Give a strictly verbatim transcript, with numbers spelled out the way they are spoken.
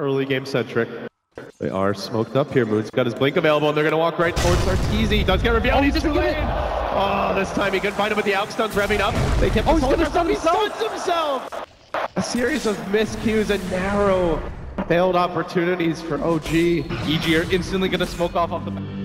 early game centric. They are smoked up here. Moon's got his blink available, and they're going to walk right towards Arteezy. He does get revealed. Oh, he's just getting in. Oh, this time he couldn't find him with the out stuns revving up. They kept oh, he's going to stun himself. himself. A series of miscues and narrow failed opportunities for O G. E G are instantly going to smoke off off the back.